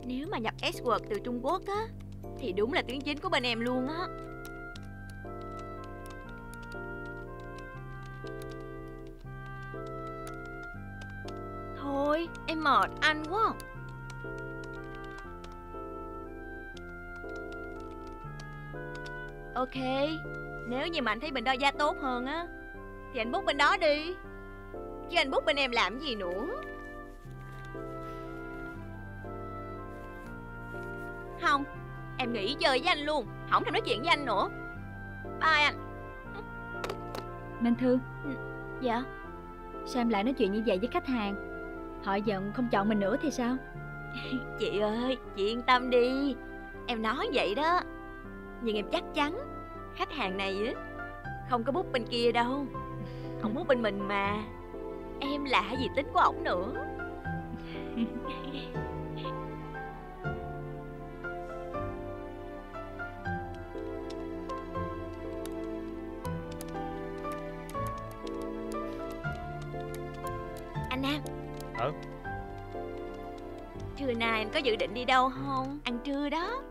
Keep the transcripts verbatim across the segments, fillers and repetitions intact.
Nếu mà nhập S-word từ Trung Quốc á thì đúng là tiếng chính của bên em luôn á. Thôi em mệt anh quá. Ok, nếu như mà anh thấy bên đó giá tốt hơn á thì anh book bên đó đi, chứ anh book bên em làm gì nữa. Không, em nghỉ chơi với anh luôn, không thèm nói chuyện với anh nữa. Bye anh. Minh Thư. Dạ. Sao em lại nói chuyện như vậy với khách hàng? Họ giận không chọn mình nữa thì sao? Chị ơi, chị yên tâm đi. Em nói vậy đó, nhưng em chắc chắn khách hàng này á không có book bên kia đâu. Ông book bên mình mà. Em lạ gì tính của ổng nữa. Anh Nam. Ờ Trưa nay anh có dự định đi đâu không? Ăn trưa đó.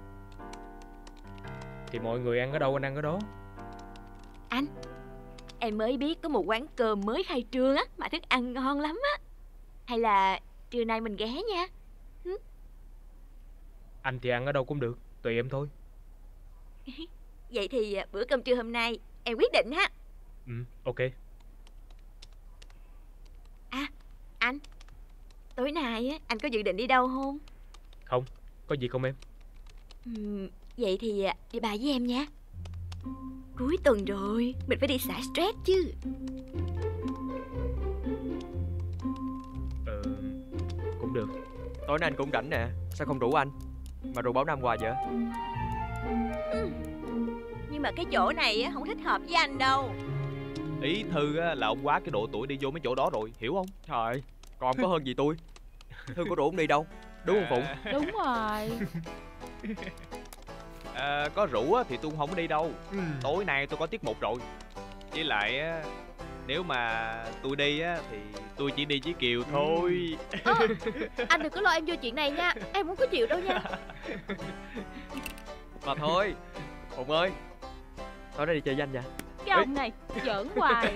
Thì mọi người ăn ở đâu anh ăn ở đó. Anh, em mới biết có một quán cơm mới khai trương á, mà thức ăn ngon lắm á. Hay là trưa nay mình ghé nha. Hử? Anh thì ăn ở đâu cũng được, tùy em thôi. Vậy thì bữa cơm trưa hôm nay em quyết định ha. Ừ, ok. À, anh, tối nay á anh có dự định đi đâu không? Không, có gì không em? Ừ, vậy thì đi bài với em nha. Cuối tuần rồi, mình phải đi xả stress chứ. Ờ, cũng được. Tối nay anh cũng rảnh nè, sao không rủ anh mà rủ Bảo Nam hoài vậy? Ừ. Nhưng mà cái chỗ này á không thích hợp với anh đâu. Ý Thư á, là ông quá cái độ tuổi đi vô mấy chỗ đó rồi, hiểu không? Trời, còn có hơn gì tôi. Thư có rủ ông đi đâu, đúng không Phụng? Đúng rồi. À, có rủ á, thì tôi không có đi đâu. ừ. Tối nay tôi có tiết mục rồi. Với lại á, nếu mà tôi đi á thì tôi chỉ đi với Kiều thôi. À, anh đừng có lo em vô chuyện này nha, em không có chịu đâu nha. Mà thôi, Phụng ơi, tối nay đi chơi với anh nha. Cái ông này giỡn hoài.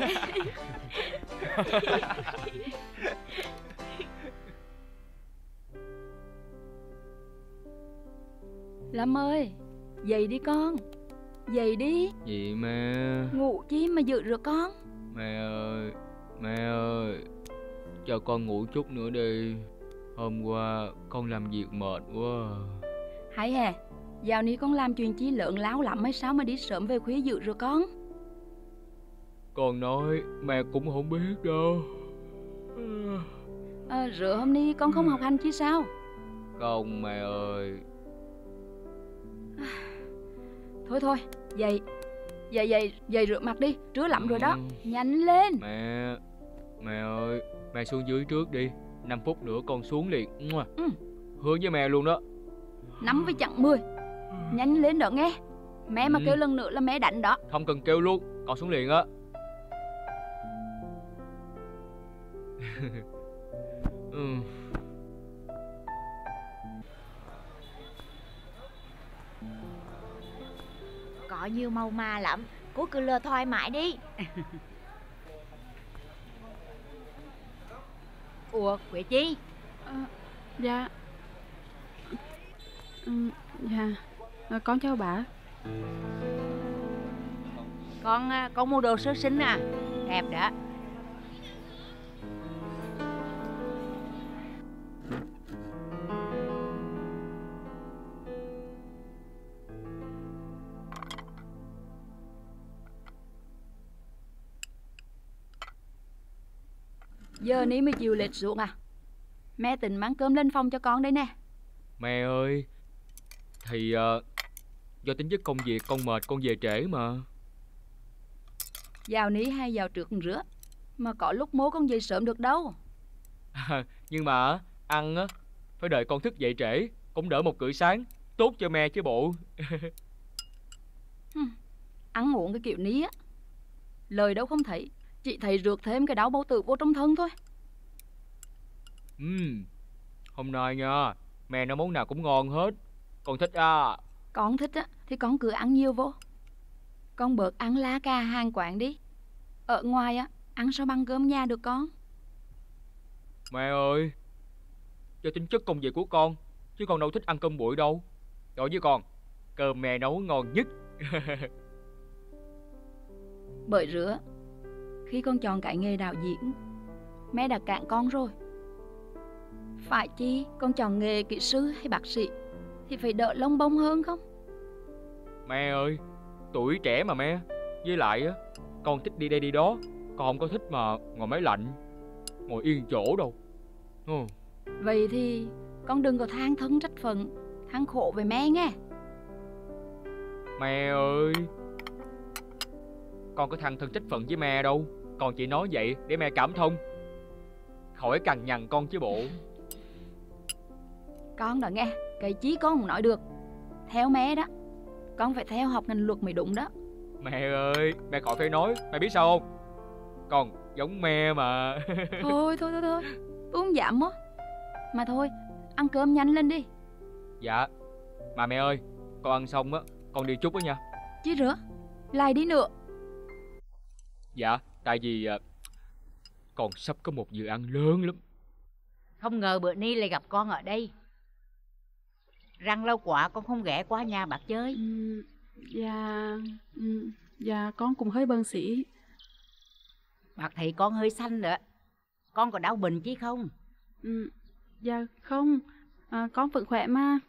Lâm ơi, dậy đi con. Dậy đi. Gì mẹ? Ngủ chi mà dữ rồi con. Mẹ ơi, mẹ ơi, cho con ngủ chút nữa đi. Hôm qua con làm việc mệt quá. Hay hè, dạo này con làm chuyện chi lợn láo lắm hay sao mà đi sớm về khuya dữ rồi con? Con nói mẹ cũng không biết đâu. À, rửa hôm nay con không học hành chứ sao? Không mẹ ơi. Thôi thôi, dậy. Dậy dậy, dậy rửa mặt đi, trưa lắm rồi đó. Nhanh lên. Mẹ, mẹ ơi, mẹ xuống dưới trước đi. Năm phút nữa con xuống liền. ừ. Hứa với mẹ luôn đó. Năm với chặng mười. Nhanh lên đó nghe. Mẹ mà ừ. kêu lần nữa là mẹ đánh đó. Không cần kêu luôn, con xuống liền á. ừ. Có nhiều màu mà lắm, cô cứ lơ thoại mãi đi. Ủa Quế Chi? À, dạ. Ừ, dạ. À, con chào bà. Con con mua đồ sơ sinh à? Đẹp đó. Giờ ní mới chịu lệch xuống à? Mẹ định mang cơm lên phòng cho con đây nè. Mẹ ơi, thì uh, do tính chất công việc con mệt con về trễ mà. Dạo ní hay vào trước rửa, mà có lúc mố con dậy sớm được đâu. À, nhưng mà ăn á phải đợi con thức dậy trễ, cũng đỡ một bữa sáng, tốt cho mẹ chứ bộ. Ăn uống cái kiểu ní á, lời đâu không thấy, chỉ thấy rượt thêm cái đau bao tử vô trong thân thôi. Ừ, hôm nay nha, Mẹ nấu món nào cũng ngon hết. Con thích à. Con thích á thì con cứ ăn nhiều vô. Con bớt ăn lá cà hàng quán đi. Ở ngoài á, ăn sao bằng cơm nhà được con. Mẹ ơi, do tính chất công việc của con, chứ con đâu thích ăn cơm nguội đâu. Đối với con, cơm mẹ nấu ngon nhất. Bởi rứa, khi con chọn cái nghề đạo diễn, mẹ đã cạn con rồi. Phải chi con chọn nghề kỹ sư hay bác sĩ thì phải đỡ lông bông hơn không? Mẹ ơi, tuổi trẻ mà mẹ. Với lại á, con thích đi đây đi đó. Con không có thích mà ngồi máy lạnh, ngồi yên chỗ đâu. Ừ. Vậy thì con đừng có than thân trách phận, than khổ về mẹ nghe. Mẹ ơi, con có than thân trách phận với mẹ đâu. Con chỉ nói vậy để mẹ cảm thông, khỏi cằn nhằn con chứ bộ. Con đã nghe, cái chí con không nói được. Theo mẹ đó, con phải theo học ngành luật mới đúng đó. Mẹ ơi, mẹ khỏi phải nói. Mẹ biết sao không? Con giống mẹ mà. Thôi thôi thôi thôi, tôi không dám á. Mà thôi, ăn cơm nhanh lên đi. Dạ. Mà mẹ ơi, con ăn xong á, con đi chút đó nha. Chứ rửa, lại đi nữa. Dạ, tại vì à, con sắp có một dự án lớn lắm. Không ngờ bữa nay lại gặp con ở đây. Răng lâu quá con không ghé qua nhà bác chơi. Ừ, dạ, ừ, dạ con cũng hơi bận xỉ. Bác thấy con hơi xanh nữa. Con có đau bệnh chứ không? Ừ, dạ không, à, con vẫn khỏe mà.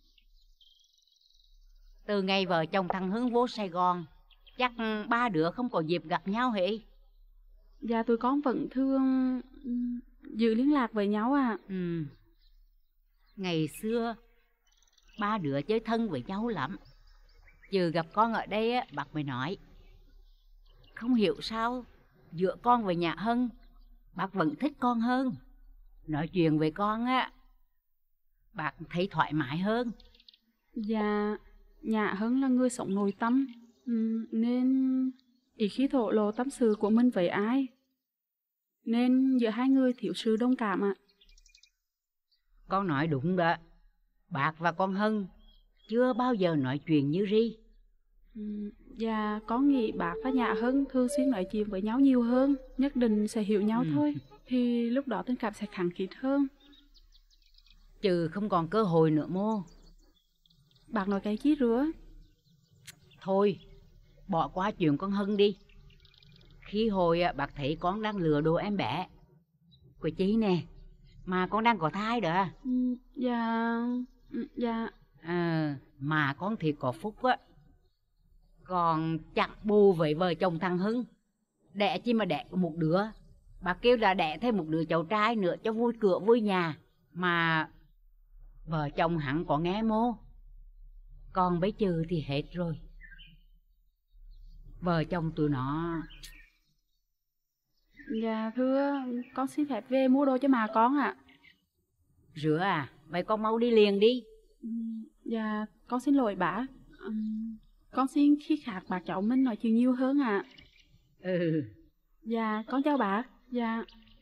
Từ ngày vợ chồng thằng Hưng vô Sài Gòn, chắc ba đứa không có dịp gặp nhau hả? Dạ tụi con vẫn thường ừ, giữ liên lạc với nhau à. Ừ. Ngày xưa ba đứa chơi thân với nhau lắm. Chứ gặp con ở đây á, bác mới nói không hiểu sao giữa con và nhà Hân, bác vẫn thích con hơn. Nói chuyện với con á, bác thấy thoải mái hơn. Dạ, nhà Hân là người sống nội tâm, ừ, nên ít khi thổ lộ tâm sự của mình với ai. Nên giữa hai người thiếu sự đồng cảm ạ. Con nói đúng đó. Bác và con Hân chưa bao giờ nói chuyện như ri. Ừ, dạ, con nghĩ bác và nhà Hân thường xuyên nói chuyện với nhau nhiều hơn, nhất định sẽ hiểu nhau Ừ. thôi. Thì lúc đó tình cảm sẽ khăng khít hơn. Chứ không còn cơ hội nữa mô. Bác nói cái chí rứa. Thôi, bỏ qua chuyện con Hân đi. Khi hồi á, bác thấy con đang lừa đồ em bé. Của chí nè, mà con đang có thai đó. Ừ, dạ, ừ, dạ. À, mà con thì có phúc á. Còn chặt bù với vợ chồng thằng Hưng. Đẻ chi mà đẻ một đứa. Bà kêu là đẻ thêm một đứa cháu trai nữa cho vui cửa vui nhà. Mà vợ chồng hẳn có nghe mô. Còn bấy trừ thì hết rồi. Vợ chồng tụi nó. Dạ thưa, con xin phép về mua đồ cho mà con ạ. Rửa à, vậy con mau đi liền đi. Ừ, dạ, con xin lỗi bác. Ừ, con xin khi khác bác cháu mình nói chuyện nhiều hơn ạ. Ừ. Dạ, con chào bác. Dạ.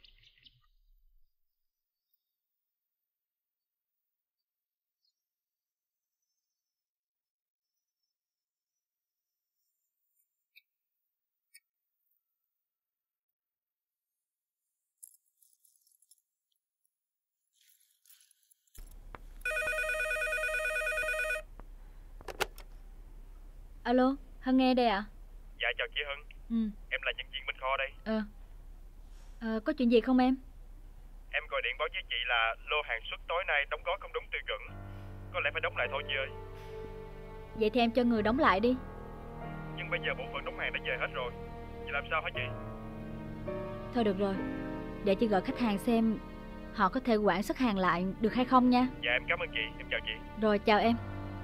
Alo, Hân nghe đây ạ. Dạ chào chị Hân. Ừ. Em là nhân viên bên kho đây. Ờ. Ờ, có chuyện gì không em? Em gọi điện báo với chị là lô hàng xuất tối nay đóng gói không đúng tiêu chuẩn. Có lẽ phải đóng lại thôi chị ơi. Vậy thì em cho người đóng lại đi. Nhưng bây giờ bộ phận đóng hàng đã về hết rồi. Chị làm sao hả chị? Thôi được rồi, để chị gọi khách hàng xem họ có thể quản xuất hàng lại được hay không nha. Dạ em cảm ơn chị, em chào chị. Rồi, chào em.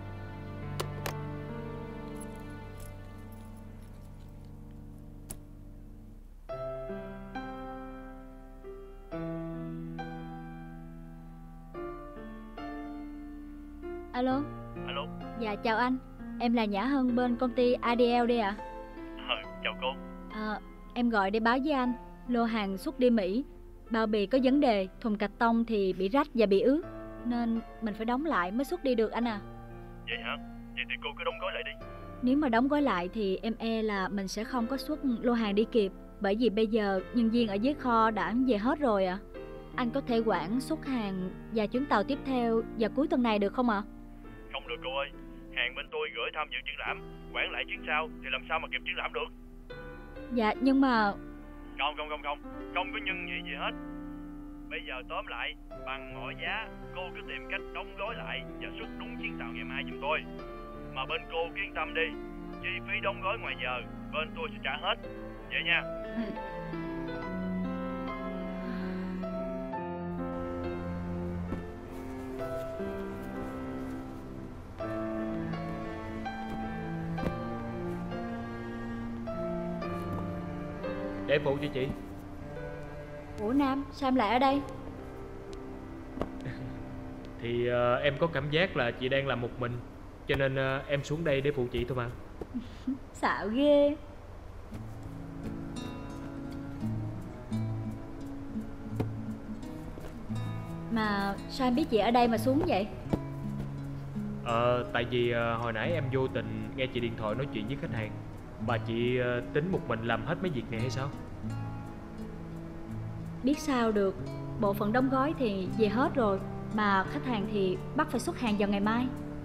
Alo. Alo. Dạ chào anh. Em là Nhã Hân bên công ty a đê lờ đây ạ. Ờ, chào cô. À, em gọi để báo với anh lô hàng xuất đi Mỹ, bao bì có vấn đề, thùng cạc tông thì bị rách và bị ướt. nên mình phải đóng lại mới xuất đi được anh à. Vậy hả? Vậy thì cô cứ đóng gói lại đi. Nếu mà đóng gói lại thì em e là mình sẽ không có xuất lô hàng đi kịp. Bởi vì bây giờ nhân viên ở dưới kho đã về hết rồi ạ. À. Anh có thể quản xuất hàng và chuyến tàu tiếp theo vào cuối tuần này được không ạ? À? Không được cô ơi. Hàng bên tôi gửi tham dự triển lãm, quản lại chuyến sau thì làm sao mà kịp triển lãm được. Dạ nhưng mà... Không không không không, không có nhân nhị gì hết. Bây giờ tóm lại, bằng mọi giá, cô cứ tìm cách đóng gói lại và xuất đúng chuyến tàu ngày mai giùm tôi. Mà bên cô cứ yên tâm đi, chi phí đóng gói ngoài giờ, bên tôi sẽ trả hết. Vậy nha. Ừ. Để phụ cho chị. Ủa Nam, sao em lại ở đây? Thì uh, em có cảm giác là chị đang làm một mình, cho nên uh, em xuống đây để phụ chị thôi mà. Xạo ghê. Mà sao em biết chị ở đây mà xuống vậy? Ờ, tại vì uh, hồi nãy em vô tình nghe chị điện thoại nói chuyện với khách hàng. Bà chị uh, tính một mình làm hết mấy việc này hay sao? Biết sao được, bộ phận đóng gói thì về hết rồi, mà khách hàng thì bắt phải xuất hàng vào ngày mai.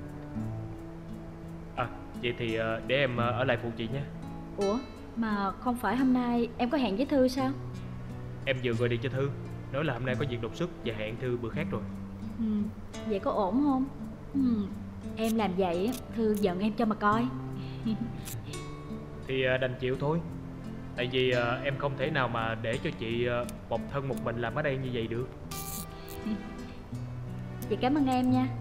À, vậy thì uh, để em uh, ở lại phụ chị nhé. Ủa, mà không phải hôm nay em có hẹn với Thư sao? Em vừa gọi điện cho Thư, nói là hôm nay có việc đột xuất và hẹn Thư bữa khác rồi. Ừ, vậy có ổn không? Ừ, em làm vậy Thư giận em cho mà coi. Thì uh, đành chịu thôi. Tại vì uh, em không thể nào mà để cho chị uh, một thân một mình làm ở đây như vậy được. Chị cảm ơn em nha.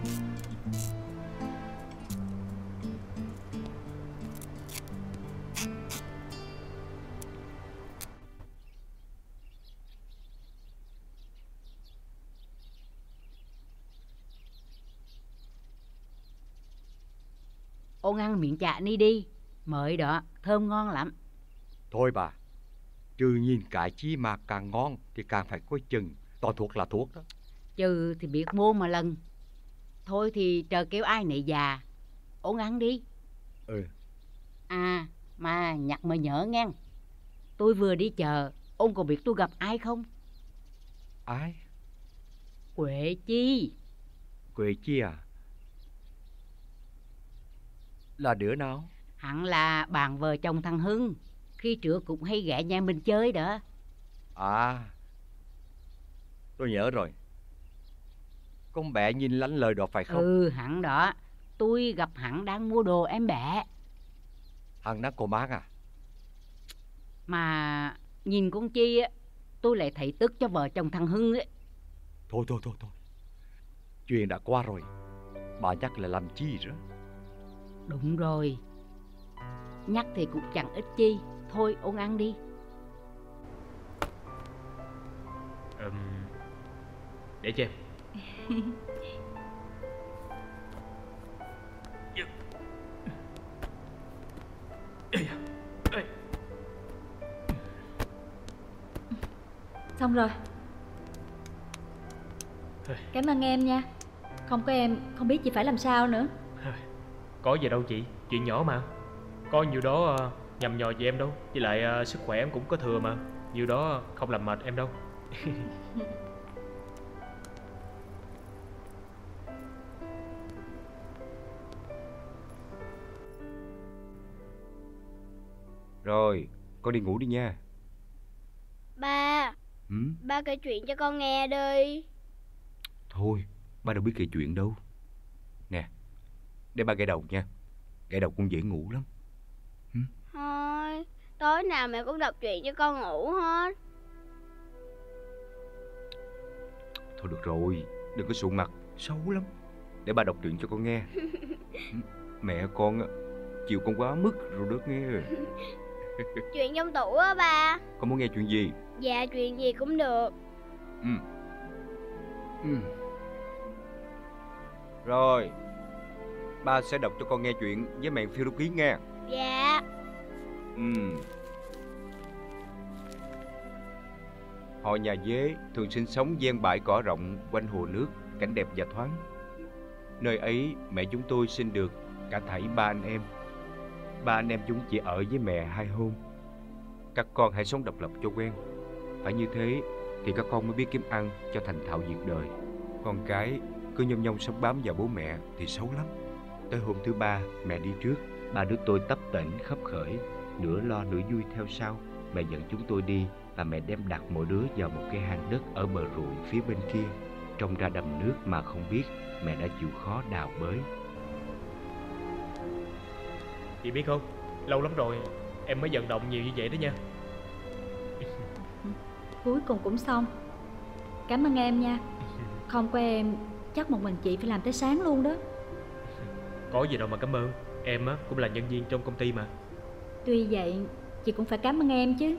Ông ăn miệng chạ ni đi. Mời đó, thơm ngon lắm. Thôi bà, trừ nhìn cái chi mà càng ngon thì càng phải coi chừng. Toàn thuốc là thuốc đó. Trừ thì biết mua mà lần. Thôi thì chờ kêu ai nấy già. Ông ăn đi. Ừ. À, mà nhắc mà nhớ nghe. Tôi vừa đi chợ, ông có biết tôi gặp ai không? Ai? Quệ Chi. Quệ Chi à? Là đứa nào? Hẳn là bạn vợ chồng thằng Hưng. Khi trước cũng hay ghé nhà mình chơi đó. À, tôi nhớ rồi. Con bé nhìn lánh lời đó phải không? Ừ, hẳn đó. Tôi gặp hẳn đang mua đồ em bé. Hằng đang cô bác à? Mà nhìn con Chi á, tôi lại thấy tức cho vợ chồng thằng Hưng ấy. Thôi thôi thôi thôi, chuyện đã qua rồi. Bà nhắc lại làm chi nữa? Đúng rồi. Nhắc thì cũng chẳng ích chi. Thôi ông ăn đi. um, Để cho em. Xong rồi. Cảm ơn em nha. Không có em không biết chị phải làm sao nữa. Có gì đâu chị, chuyện nhỏ mà. Có nhiều đó uh, nhầm nhò gì em đâu. Với lại uh, sức khỏe em cũng có thừa mà. Nhiều đó không làm mệt em đâu. Rồi, con đi ngủ đi nha. Ba, ừ? ba kể chuyện cho con nghe đi. Thôi, ba đâu biết kể chuyện đâu. Nè, để ba gãy đầu nha. Gãy đầu cũng dễ ngủ lắm. ừ? Thôi, tối nào mẹ cũng đọc truyện cho con ngủ hết. Thôi được rồi, đừng có sụ mặt, xấu lắm. Để ba đọc truyện cho con nghe. Mẹ con chịu con quá mức rồi đó nghe. Chuyện trong tủ á ba. Con muốn nghe chuyện gì? Dạ chuyện gì cũng được. Ừ. Ừ. Rồi, ba sẽ đọc cho con nghe chuyện với mẹ phiêu lưu ký nghe. Dạ. Ừ. Họ nhà Dế thường sinh sống ven bãi cỏ rộng quanh hồ nước. cảnh đẹp và thoáng. Nơi ấy mẹ chúng tôi sinh được cả thảy ba anh em. Ba anh em chúng chỉ ở với mẹ hai hôm. Các con hãy sống độc lập cho quen. Phải như thế thì các con mới biết kiếm ăn cho thành thạo việc đời. Con cái cứ nhông nhông sống bám vào bố mẹ thì xấu lắm. Tới hôm thứ ba mẹ đi trước, ba đứa tôi tấp tễnh khấp khởi, nửa lo nửa vui theo sau. Mẹ dẫn chúng tôi đi và mẹ đem đặt mỗi đứa vào một cái hang đất ở bờ ruộng phía bên kia, trông ra đầm nước mà không biết mẹ đã chịu khó đào bới. Chị biết không, lâu lắm rồi em mới vận động nhiều như vậy đó nha. Cuối cùng cũng xong. Cảm ơn em nha. Không có em chắc một mình chị phải làm tới sáng luôn đó. Có gì đâu mà cảm ơn. Em á cũng là nhân viên trong công ty mà. Tuy vậy chị cũng phải cảm ơn em chứ.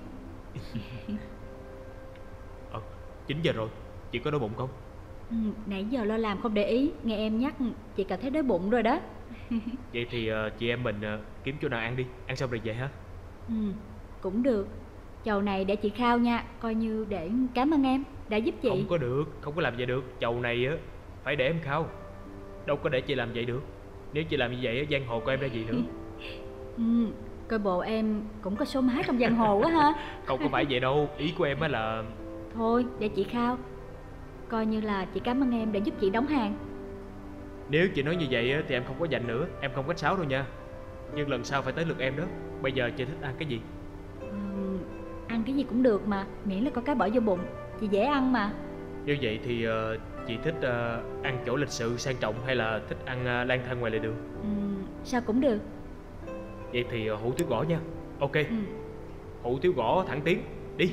Ờ, chín giờ rồi, chị có đói bụng không? Ừ, nãy giờ lo làm không để ý, nghe em nhắc chị cảm thấy đói bụng rồi đó. Vậy thì uh, chị em mình uh, kiếm chỗ nào ăn đi, ăn xong rồi về ha. Ừ, cũng được. Chầu này để chị khao nha, coi như để cảm ơn em đã giúp chị. Không có được, không có làm vậy được. Chầu này á phải để em khao, đâu có để chị làm vậy được. Nếu chị làm như vậy á, giang hồ của em ra gì nữa. Ừ, coi bộ em cũng có số má trong giang hồ quá ha. Không có phải vậy đâu, ý của em á là... Thôi để chị khao, coi như là chị cảm ơn em để giúp chị đóng hàng. Nếu chị nói như vậy á, thì em không có dành nữa, em không khách sáo đâu nha. Nhưng lần sau phải tới lượt em đó. Bây giờ chị thích ăn cái gì? Ừ, ăn cái gì cũng được mà, miễn là có cái bỏ vô bụng, chị dễ ăn mà. Nếu vậy thì uh, chị thích uh, ăn chỗ lịch sự sang trọng hay là thích ăn uh, lang thang ngoài lề đường? Ừ, sao cũng được. Vậy thì uh, hủ tiếu gõ nha. Ok. Ừ. Hủ tiếu gõ thẳng tiến, đi.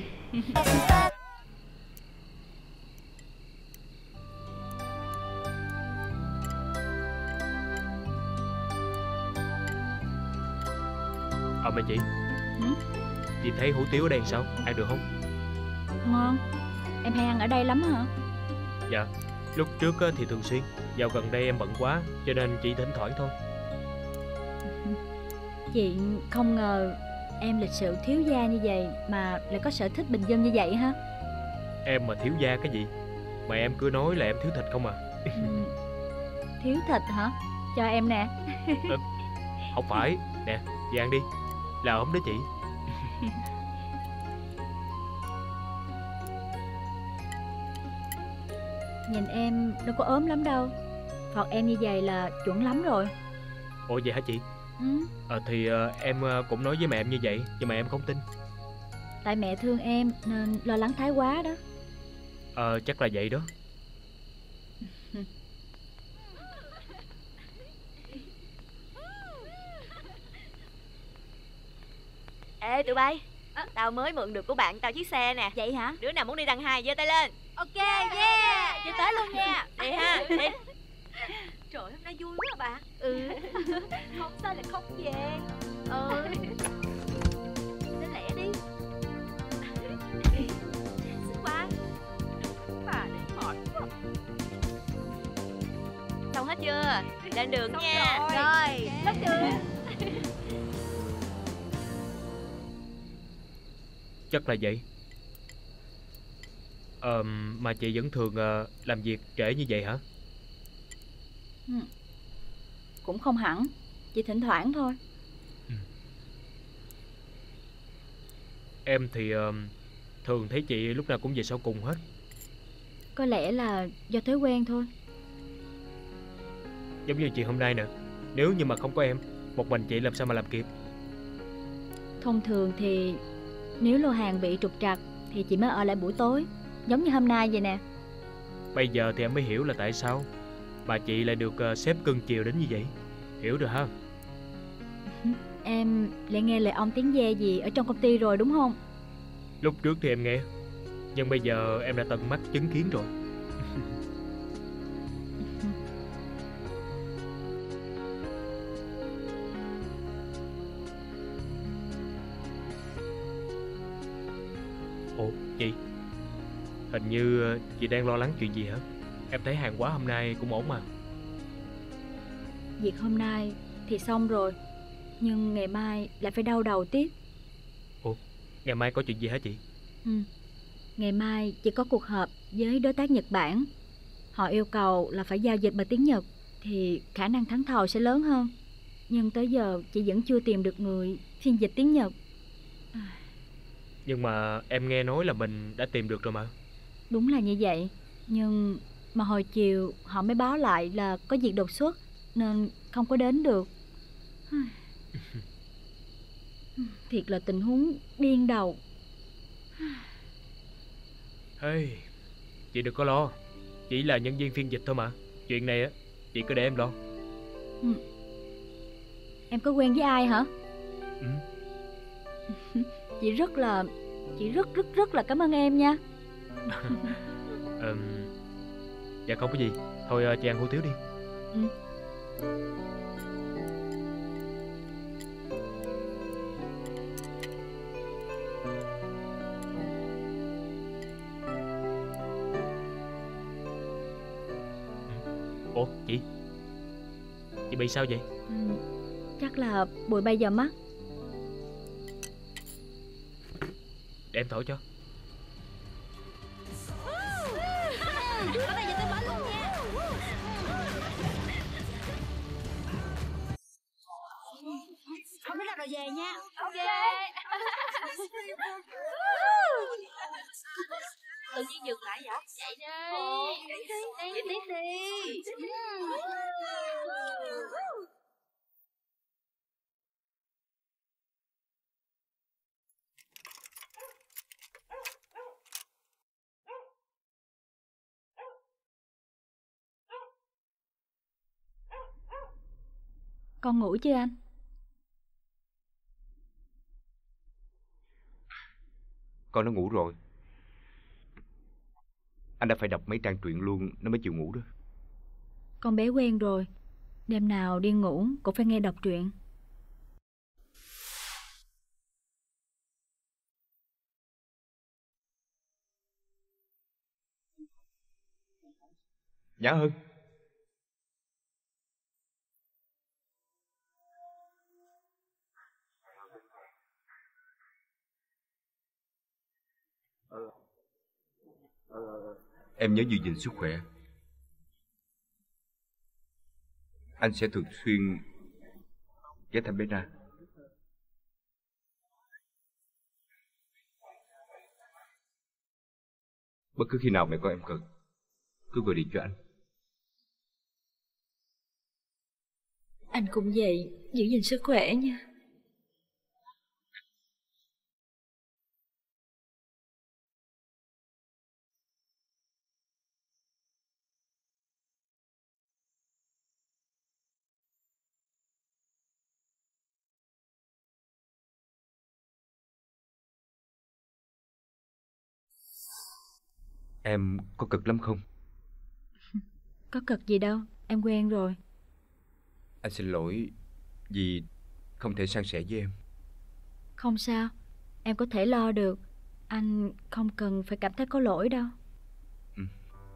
Ờ mẹ chị. Ừ? Chị thấy hủ tiếu ở đây sao? Ăn được không? Ngon. Em hay ăn ở đây lắm hả? Dạ. Lúc trước thì thường xuyên. Dạo gần đây em bận quá cho nên chỉ thỉnh thoảng thôi. Chị không ngờ em lịch sự thiếu gia như vậy mà lại có sở thích bình dân như vậy ha. Em mà thiếu da cái gì? Mà em cứ nói là em thiếu thịt không à. Ừ. Thiếu thịt hả? Cho em nè. Ừ, không phải. Nè, chị ăn đi. Là ốm đó chị. Nhìn em đâu có ốm lắm đâu. Phọt em như vậy là chuẩn lắm rồi. Ủa vậy hả chị? Ừ. Ờ thì uh, em uh, cũng nói với mẹ em như vậy, nhưng mà em không tin. Tại mẹ thương em nên lo lắng thái quá đó. Ờ chắc là vậy đó. Ê tụi bay, à, tao mới mượn được của bạn tao chiếc xe nè. Vậy hả? Đứa nào muốn đi đằng hai giơ tay lên. Ok, yeah, Giơ tới luôn nha. Đi ha, đi. Trời ơi, hôm nay vui quá à bà. Ừ. Không sao lại không về. Ừ. Đi lẹ đi. Sức quá. Bà để mỏi quá. Xong hết chưa? Lên đường xong nha. Rồi, rồi. lên đường. Chắc là vậy. Ờ, mà chị vẫn thường uh, làm việc trễ như vậy hả? Ừ. Cũng không hẳn, chỉ thỉnh thoảng thôi. Ừ. Em thì uh, thường thấy chị lúc nào cũng về sau cùng hết. Có lẽ là do thói quen thôi. Giống như chị hôm nay nè. Nếu như mà không có em, một mình chị làm sao mà làm kịp. Thông thường thì nếu lô hàng bị trục trặc thì chị mới ở lại buổi tối, giống như hôm nay vậy nè. Bây giờ thì em mới hiểu là tại sao bà chị lại được uh, sếp cưng chiều đến như vậy. Hiểu rồi ha. Em lại nghe lời ông tiếng ve gì ở trong công ty rồi đúng không? Lúc trước thì em nghe, nhưng bây giờ em đã tận mắt chứng kiến rồi. Ủa chị, hình như chị đang lo lắng chuyện gì hả? Em thấy hàng hóa hôm nay cũng ổn mà. Việc hôm nay thì xong rồi, nhưng ngày mai lại phải đau đầu tiếp. Ủa, ngày mai có chuyện gì hả chị? Ừ, ngày mai chị có cuộc họp với đối tác Nhật Bản. Họ yêu cầu là phải giao dịch bằng tiếng Nhật thì khả năng thắng thầu sẽ lớn hơn. Nhưng tới giờ chị vẫn chưa tìm được người phiên dịch tiếng Nhật. Nhưng mà em nghe nói là mình đã tìm được rồi mà. Đúng là như vậy. Nhưng mà hồi chiều họ mới báo lại là có việc đột xuất nên không có đến được. Thiệt là tình huống điên đầu. Hey, chị đừng có lo. Chỉ là nhân viên phiên dịch thôi mà. Chuyện này á, chị cứ để em lo. Ừ. Em có quen với ai hả? Ừ. Chị rất là Chị rất rất rất là cảm ơn em nha. um, Dạ không có gì. Thôi chị ăn hủ tiếu đi. Ừ. Ủa chị Chị bị sao vậy? Ừ, chắc là bụi bay vào mắt. Để em thổi cho. Có tay giờ tôi bắn luôn nha. Không biết nào rồi về nha. Ok. Tự nhiên dừng lại vậy? Chạy đi. Chạy tiếp đi. Con ngủ chưa anh? Con nó ngủ rồi. Anh đã phải đọc mấy trang truyện luôn nó mới chịu ngủ đó. Con bé quen rồi. Đêm nào đi ngủ cũng phải nghe đọc truyện. Nhã Hân. Em nhớ giữ gìn sức khỏe. Anh sẽ thường xuyên ghé thăm bé Na. Bất cứ khi nào mẹ con em cần, cứ gọi điện cho anh. Anh cũng vậy, giữ gìn sức khỏe nha. Em có cực lắm không? Có cực gì đâu, em quen rồi. Anh xin lỗi vì không thể san sẻ với em. Không sao, em có thể lo được. Anh không cần phải cảm thấy có lỗi đâu. Ừ.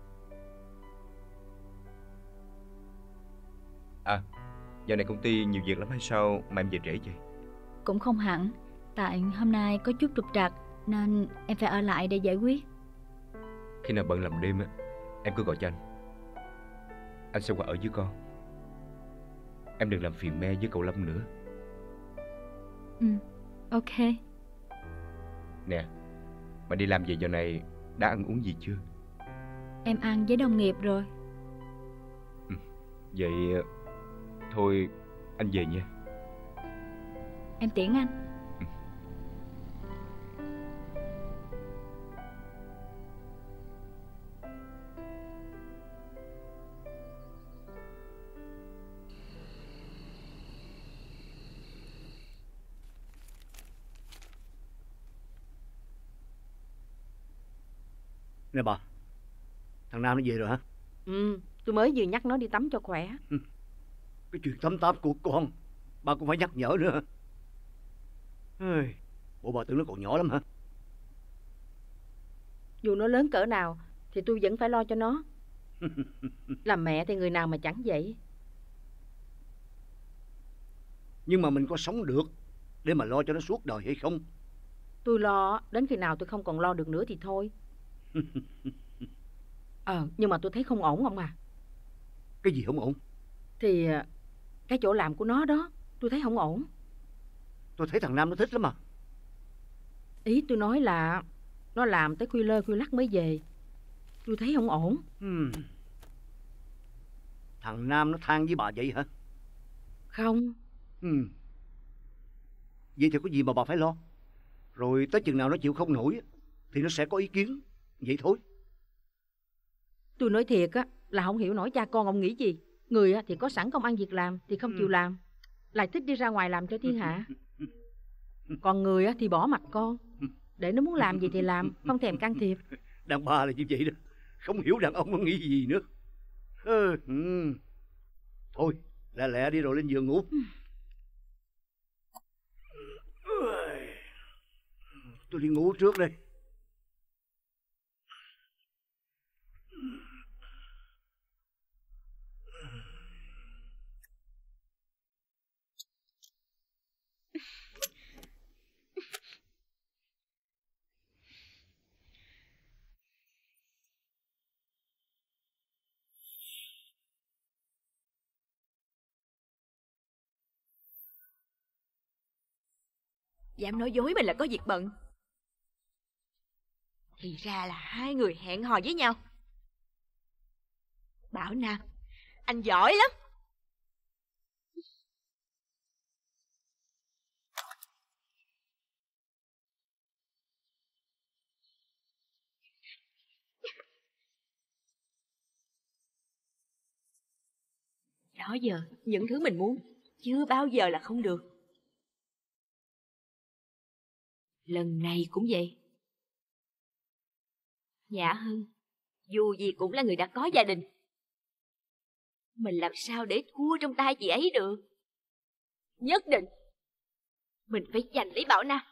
À, giờ này công ty nhiều việc lắm hay sao mà em về trễ vậy? Cũng không hẳn. Tại hôm nay có chút trục trặc nên em phải ở lại để giải quyết. Khi nào bận làm đêm á, em cứ gọi cho anh. Anh sẽ qua ở với con. Em đừng làm phiền me với cậu Lâm nữa. Ừ, ok. Nè, mà đi làm về giờ này đã ăn uống gì chưa? Em ăn với đồng nghiệp rồi. Ừ, vậy thôi anh về nha. Em tiễn anh. Nè bà, thằng Nam nó về rồi hả? Ừ, tôi mới vừa nhắc nó đi tắm cho khỏe. Ừ. Cái chuyện tắm táp của con bà cũng phải nhắc nhở nữa. Ê, bộ bà tưởng nó còn nhỏ lắm hả? Dù nó lớn cỡ nào thì tôi vẫn phải lo cho nó. Làm mẹ thì người nào mà chẳng vậy. Nhưng mà mình có sống được để mà lo cho nó suốt đời hay không? Tôi lo đến khi nào tôi không còn lo được nữa thì thôi. Ờ, nhưng mà tôi thấy không ổn ông à. Cái gì không ổn? Thì cái chỗ làm của nó đó, tôi thấy không ổn. Tôi thấy thằng Nam nó thích lắm mà. Ý tôi nói là nó làm tới khuya lơ khuya lắc mới về. Tôi thấy không ổn. Hmm. Thằng Nam nó than với bà vậy hả? Không. Hmm. Vậy thì có gì mà bà phải lo. Rồi tới chừng nào nó chịu không nổi thì nó sẽ có ý kiến. Vậy thôi. Tôi nói thiệt á, là không hiểu nổi cha con ông nghĩ gì. Người á thì có sẵn công ăn việc làm thì không chịu làm, lại thích đi ra ngoài làm cho thiên hạ. Còn người á thì bỏ mặt con, để nó muốn làm gì thì làm, không thèm can thiệp. Đàn bà là như vậy đó, không hiểu đàn ông nó nghĩ gì nữa. Ừ. Ừ. Thôi lẹ lẹ đi rồi lên giường ngủ. Tôi đi ngủ trước đây. Dám nói dối mình là có việc bận. Thì ra là hai người hẹn hò với nhau. Bảo Nam, anh giỏi lắm. Đó giờ những thứ mình muốn chưa bao giờ là không được. Lần này cũng vậy. Nhã Hân dù gì cũng là người đã có gia đình. Mình làm sao để thua trong tay chị ấy được. Nhất định mình phải giành lấy Bảo Nam.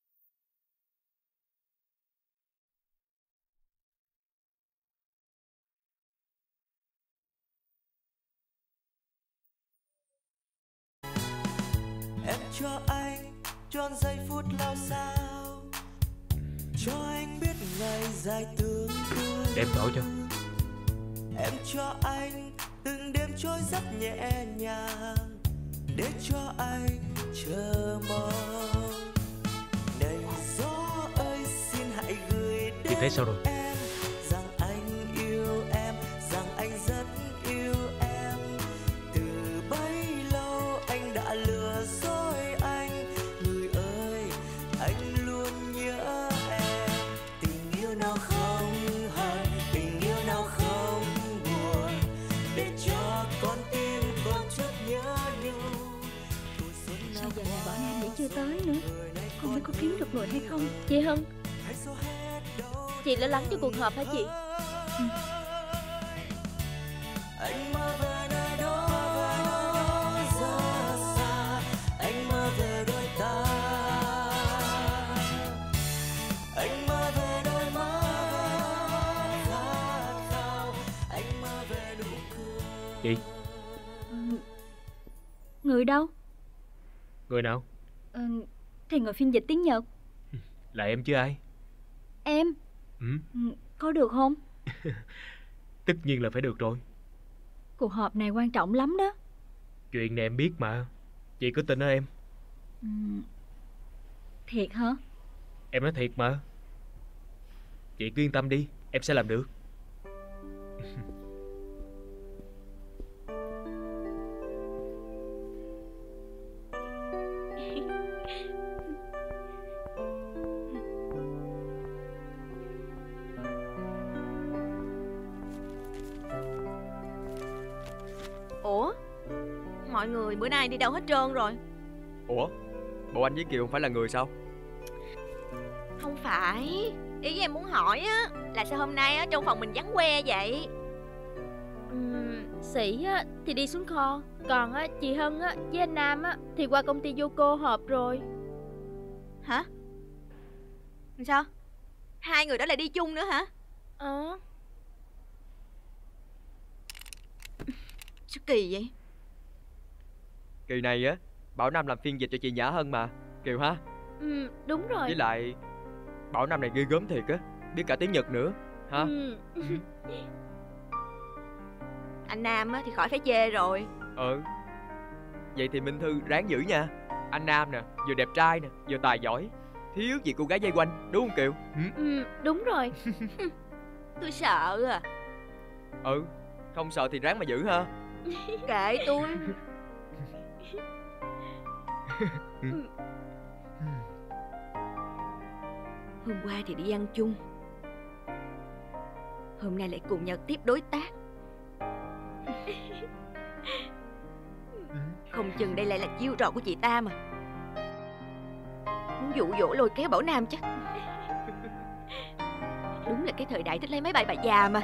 Em cho anh tròn giây phút lao sao, cho anh biết ngày dài tương tư. Để em đổi cho. Em cho anh từng đêm trôi rất nhẹ nhàng, để cho anh chờ mong. Này gió ơi xin hãy gửi đến Chị thấy sao rồi? em rằng anh yêu em, rằng anh rất yêu em. Từ bấy lâu anh đã lừa dối anh. Người ơi anh luôn nhớ em. Tình yêu nào không hận, tình yêu nào không buồn, để cho con tim con chút nhớ nhung. Sao giờ này Bảo Nam vẫn chưa tới nữa? Không biết có kiếm được người hay không? Chị Hân, chị lo lắng cho cuộc họp hả chị? Ừ. Anh mơ về nơi đó rất xa, anh mơ về đôi ta, anh mơ về đôi mắt khát khao, anh mơ về nụ cười. Chị? Ừ. Người đâu? Người nào? Ừ, thì người phiên dịch tiếng Nhật. Là em chứ ai? Em? Ừ? Ừ, có được không? Tất nhiên là phải được rồi. Cuộc họp này quan trọng lắm đó. Chuyện này em biết mà. Chị cứ tin ở em. Ừ, thiệt hả? Em nói thiệt mà. Chị cứ yên tâm đi, em sẽ làm được. Ủa, mọi người bữa nay đi đâu hết trơn rồi? Ủa, bộ anh với Kiều không phải là người sao? Không phải. Ý em muốn hỏi á là sao hôm nay á trong phòng mình vắng que vậy? Uhm, Sĩ á thì đi xuống kho, còn á chị Hân á với anh Nam á thì qua công ty Yoco họp rồi. Hả? Sao? Hai người đó lại đi chung nữa hả? Ờ. Sao kỳ vậy? Kỳ này á, Bảo Nam làm phiên dịch cho chị Nhã Hân mà, Kiều ha. Ừ, đúng rồi. Với lại Bảo Nam này ghê gớm thiệt á, biết cả tiếng Nhật nữa. Hả? Ừ. Anh Nam á, thì khỏi phải chê rồi. Ừ. Vậy thì Minh Thư ráng giữ nha. Anh Nam nè, vừa đẹp trai nè, vừa tài giỏi, thiếu gì cô gái dây quanh, đúng không Kiều? Ừ, Ừ, đúng rồi. Tôi sợ à. ừ. Không sợ thì ráng mà giữ ha. Kệ tôi. Hôm qua thì đi ăn chung, hôm nay lại cùng nhau tiếp đối tác. Không chừng đây lại là chiêu trò của chị ta mà, muốn dụ dỗ lôi kéo Bảo Nam chắc. Đúng là cái thời đại thích lấy mấy bài bà già mà.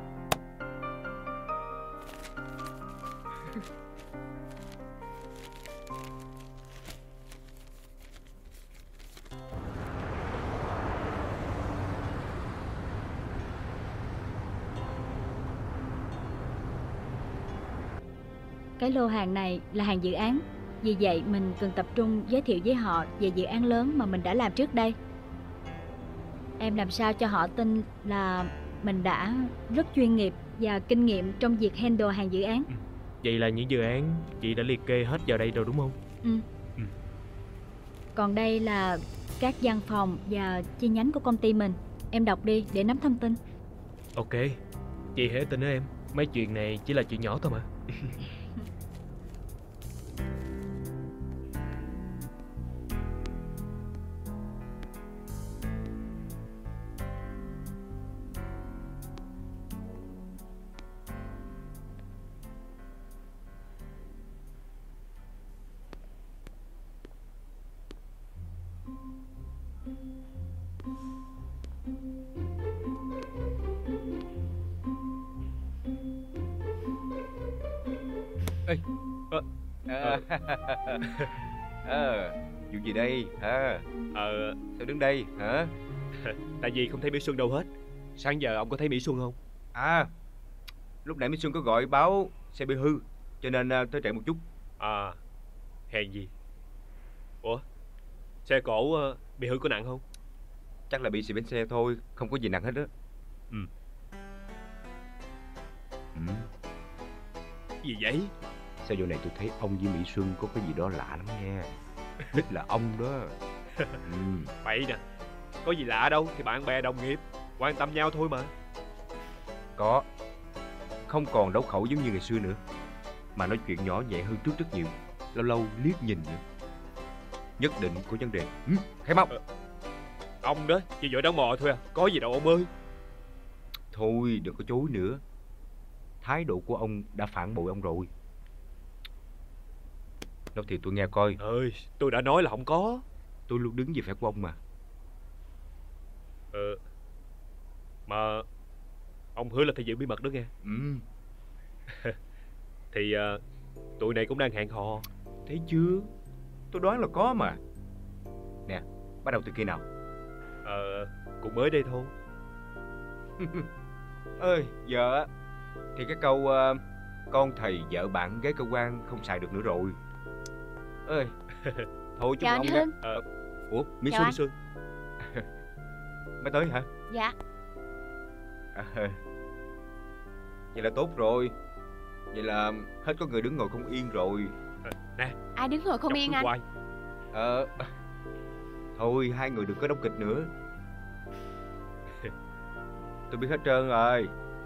Cái lô hàng này là hàng dự án, vì vậy mình cần tập trung giới thiệu với họ về dự án lớn mà mình đã làm trước đây. Em làm sao cho họ tin là mình đã rất chuyên nghiệp và kinh nghiệm trong việc handle hàng dự án. Vậy là những dự án chị đã liệt kê hết vào đây rồi đúng không? Ừ. Ừ. Còn đây là các văn phòng và chi nhánh của công ty mình. Em đọc đi để nắm thông tin. Ok, chị hãy tin ở em. Mấy chuyện này chỉ là chuyện nhỏ thôi mà. Ê, ờ, ờ, ờ, vụ gì đây hả? Ờ, sao đứng đây hả? Tại vì không thấy Mỹ Xuân đâu hết. Sáng giờ ông có thấy Mỹ Xuân không? À, lúc nãy Mỹ Xuân có gọi báo xe bị hư, cho nên uh, tới trễ một chút. À, hèn gì. Ủa, xe cổ uh, bị hư có nặng không? Chắc là bị xì bánh xe thôi, không có gì nặng hết á. Ừ. Ừ. Gì vậy? Sao giờ này tôi thấy ông với Mỹ Xuân có cái gì đó lạ lắm nha. Nhất là ông đó. Ừ. Bậy nè, có gì lạ đâu, thì bạn bè đồng nghiệp quan tâm nhau thôi mà. Có. Không còn đấu khẩu giống như ngày xưa nữa, mà nói chuyện nhỏ nhẹ hơn trước rất nhiều. Lâu lâu liếc nhìn nữa. Nhất định có vấn đề. Ừ, Khải Mong. Ờ, ông đó chỉ vội đóng mò thôi à, có gì đâu ông ơi. Thôi đừng có chối nữa. Thái độ của ông đã phản bội ông rồi. Nói thì tôi nghe coi. Ơi, tôi đã nói là không có. Tôi luôn đứng về phe của ông mà. Ờ, mà ông hứa là phải giữ bí mật đó nghe. Ừ. Thì uh, tụi này cũng đang hẹn hò. Thấy chưa? Tôi đoán là có mà. Nè, bắt đầu từ khi nào? Ờ, cũng mới đây thôi. Ơi, giờ á thì cái câu uh, con thầy vợ bạn gái cơ quan không xài được nữa rồi. Ơi, thôi chúc Chào ông anh nha. Hưng. Ờ, ủa, Mỹ Chào Xuân, anh. Xuân. Mới tới hả? Dạ. À, vậy là tốt rồi. Vậy là hết có người đứng ngồi không yên rồi. À, nè, ai đứng ngồi không yên anh? Hoài. Ờ, thôi hai người đừng có đóng kịch nữa. Tôi biết hết trơn rồi.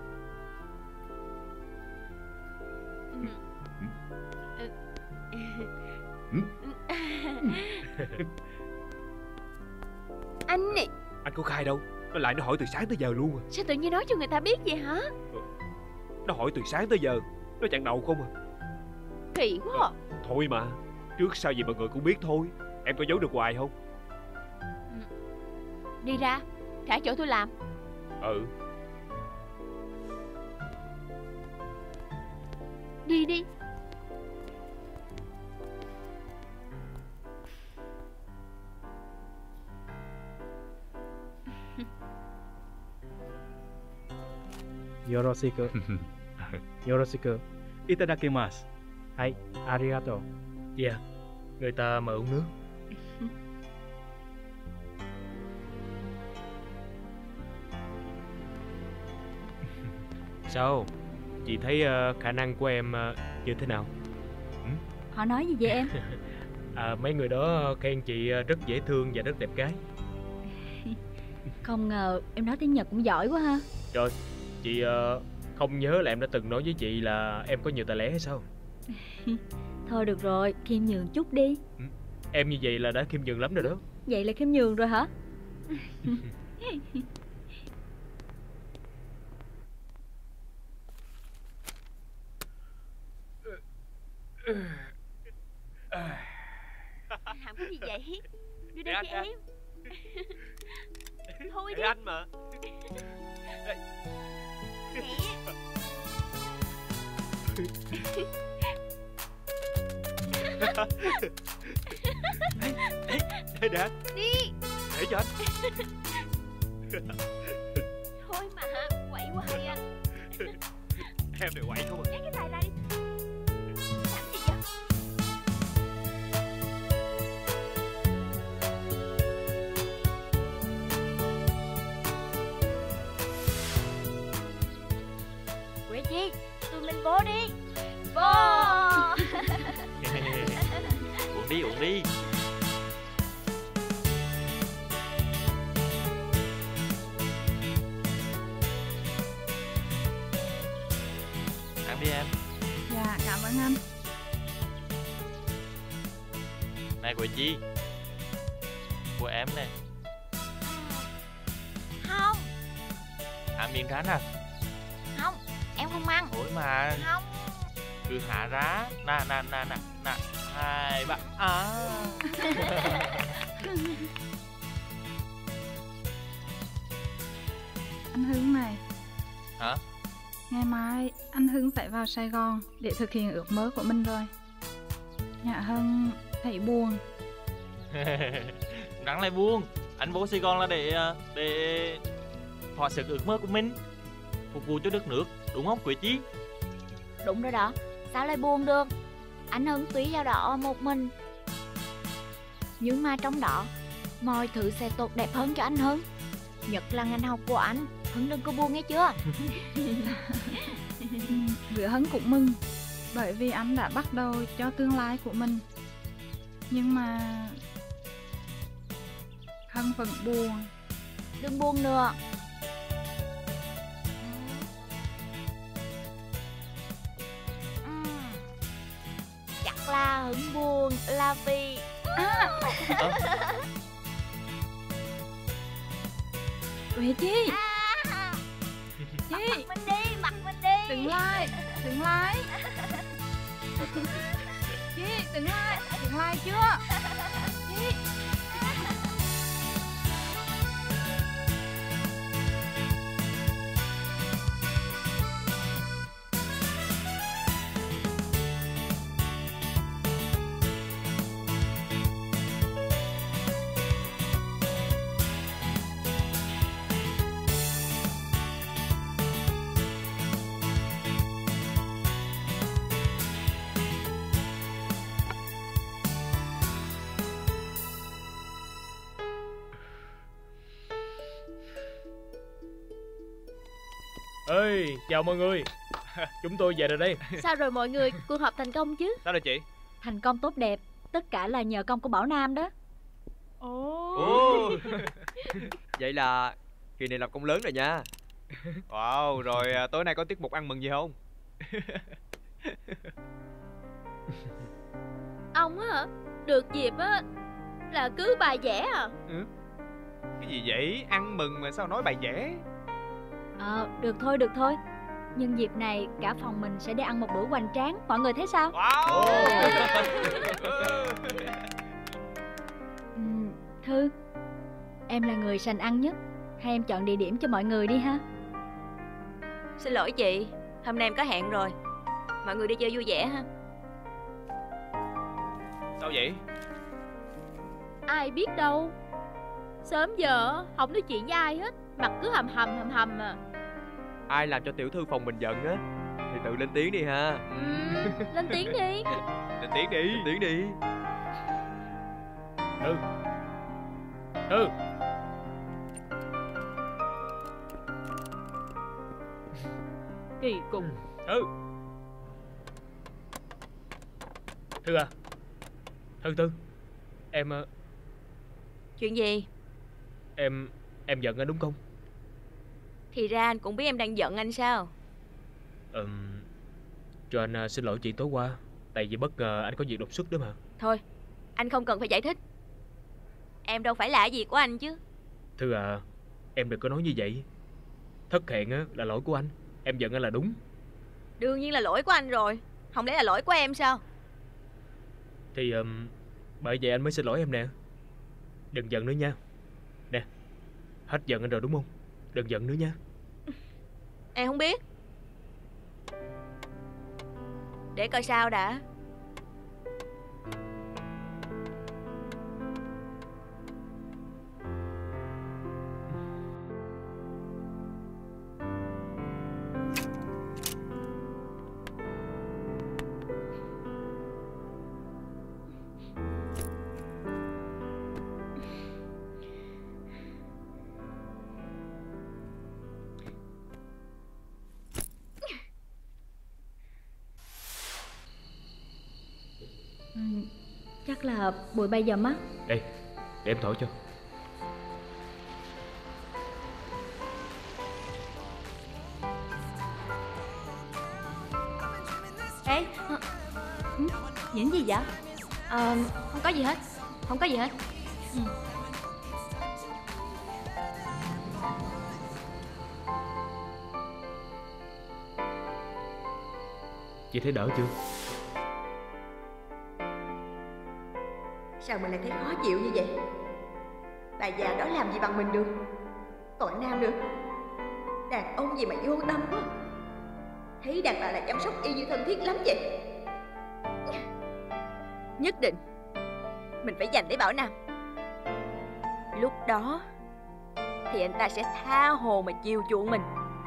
Anh này, anh có khai đâu. Nó lại nó hỏi từ sáng tới giờ luôn à. sao tự nhiên nói cho người ta biết vậy hả? Nó hỏi từ sáng tới giờ, nó chặn đầu không à. Kỳ quá à. Thôi mà, trước sau gì mọi người cũng biết thôi. Em có giấu được hoài không? Đi ra, trả chỗ tôi làm. Ừ. Đi đi. Yoroshiku. Yoroshiku. Itadakimasu. Hai, arigato. Dạ, yeah, người ta mời uống nước. Sao? Chị thấy uh, khả năng của em uh, như thế nào? Ừ? Họ nói gì vậy em? À, mấy người đó khen chị rất dễ thương và rất đẹp gái. Không ngờ em nói tiếng Nhật cũng giỏi quá ha. Trời, chị uh, không nhớ là em đã từng nói với chị là em có nhiều tài lẻ hay sao? Thôi được rồi, khiêm nhường chút đi. Ừ. Em như vậy là đã khiêm nhường lắm rồi đó. Vậy là khiêm nhường rồi hả? Làm cái gì vậy? Đưa Để đây anh cho ra. em. Thôi Để đi. anh mà. Đây. Ê, ê, để, để anh. Đi. Để cho anh. Thôi mà, quậy hoài à. Em này quậy không à. Lấy cái tay ra đi. Làm gì vậy? Quế Chi, tụi mình vô đi. Vô. Uống đi, uống đi. Ăn đi em. Dạ, cảm ơn anh. Này Quế Chi, của em nè. Không. Ăn miếng rán à? Không, em không ăn. Thôi mà. Không. Cứ hạ ra. Nè, nè, nè, nè, nè. Hai, ba. À. Anh Hưng này. Hả? Ngày mai anh Hưng phải vào Sài Gòn để thực hiện ước mơ của mình rồi. Dạ Hưng thấy buồn. Rắn lại buông. Anh vô Sài Gòn là để để thỏa sức ước mơ của mình, phục vụ cho đất nước, đúng không Quế Chi? Đúng rồi đó, sao lại buồn được? Anh Hưng tuy vào đó một mình, nhưng mà trong đó mọi thứ sẽ tốt đẹp hơn cho anh Hưng. Nhất là ngành học của anh. Hưng đừng có buồn nghe chưa? Bữa Hưng cũng mừng, bởi vì anh đã bắt đầu cho tương lai của mình. Nhưng mà Hưng vẫn buồn. Đừng buồn nữa. Chắc là Hưng buồn là vì à. Quế Chi. À. Chi. Mặt mình đi, mặt mình đi. Đứng lại, đứng lại. Chi, đứng lại, đứng lại chưa? Chi. Ê, chào mọi người. Chúng tôi về rồi đây. Sao rồi mọi người, cuộc họp thành công chứ? Sao rồi chị? Thành công tốt đẹp. Tất cả là nhờ công của Bảo Nam đó. Ồ. Ồ. Vậy là kỳ này làm công lớn rồi nha. Wow, rồi tối nay có tiết mục ăn mừng gì không? Ông á hả? Được dịp á là cứ bài vẽ à? Ừ. Cái gì vậy? Ăn mừng mà sao nói bài vẽ? Ờ, được thôi, được thôi. Nhân dịp này cả phòng mình sẽ đi ăn một bữa hoành tráng. Mọi người thấy sao? Wow. ừ, Thư, em là người sành ăn nhất. Hay em chọn địa điểm cho mọi người đi ha? Xin lỗi chị, hôm nay em có hẹn rồi. Mọi người đi chơi vui vẻ ha. Sao vậy? Ai biết đâu. Sớm giờ không nói chuyện với ai hết, mặt cứ hầm hầm hầm hầm à. Ai làm cho tiểu thư phòng mình giận á thì tự lên tiếng đi ha. Ừ, lên tiếng đi. Lên tiếng đi. Lên tiếng đi. Thư. Thư. Kỳ cục. Thư Thư à Thư Thư Em Chuyện gì? Em Em giận anh đúng không? Thì ra anh cũng biết em đang giận anh sao? Ừm Cho anh xin lỗi chuyện tối qua. Tại vì bất ngờ anh có việc đột xuất đó mà. Thôi, anh không cần phải giải thích. Em đâu phải là gì của anh chứ. Thư à, em đừng có nói như vậy. Thất hẹn á là lỗi của anh. Em giận anh là đúng. Đương nhiên là lỗi của anh rồi. Không lẽ là lỗi của em sao? Thì um, bởi vậy anh mới xin lỗi em nè. Đừng giận nữa nha. Nè, hết giận anh rồi đúng không? Đừng giận nữa nha. Em không biết. Để coi sao đã. Ừ, chắc là bụi bay vào mắt. Đây, để em thổi cho. Ê, à, ừ, những gì vậy? À, không có gì hết. Không có gì hết. Ừ. Chị thấy đỡ chưa? Sao mình lại thấy khó chịu như vậy? Bà già đó làm gì bằng mình được? Còn Nam nữa, đàn ông gì mà vô tâm quá. Thấy đàn bà là chăm sóc y như thân thiết lắm vậy. Nhất định mình phải giành lấy Bảo Nam. Lúc đó thì anh ta sẽ tha hồ mà chiều chuộng mình.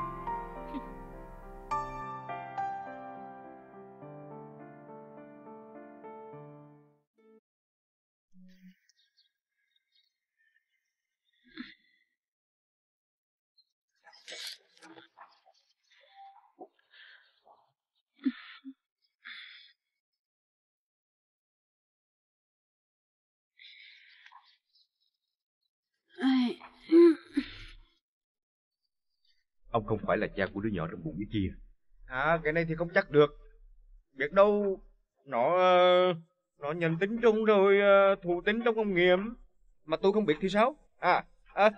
Ông không phải là cha của đứa nhỏ trong bụng cái kia. À, cái này thì không chắc được. Biết đâu nó nó nhân tính trung rồi thụ tính trong công nghiệp mà tôi không biết thì sao? À, à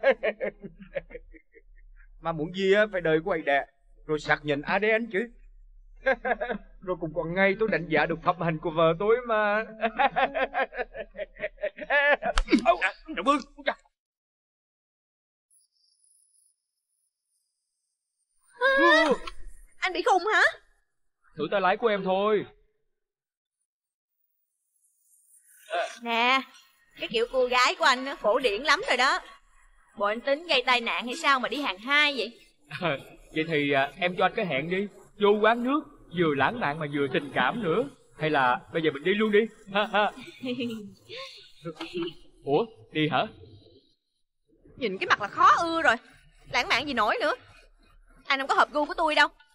mà muốn gì phải đợi cô ấy đẻ rồi xác nhận a đê en chứ. Rồi cũng còn ngày tôi đánh giá được phẩm hạnh của vợ tôi mà. Trọng Vương, à, anh bị khùng hả? Thử tay lái của em thôi. Nè, cái kiểu cô gái của anh phổ điển lắm rồi đó. Bộ anh tính gây tai nạn hay sao mà đi hàng hai vậy? À, vậy thì à, em cho anh cái hẹn đi. Vô quán nước, vừa lãng mạn mà vừa tình cảm nữa. Hay là bây giờ mình đi luôn đi. Ủa, đi hả? Nhìn cái mặt là khó ưa rồi. Lãng mạn gì nổi nữa. Anh không có hợp gu của tôi đâu.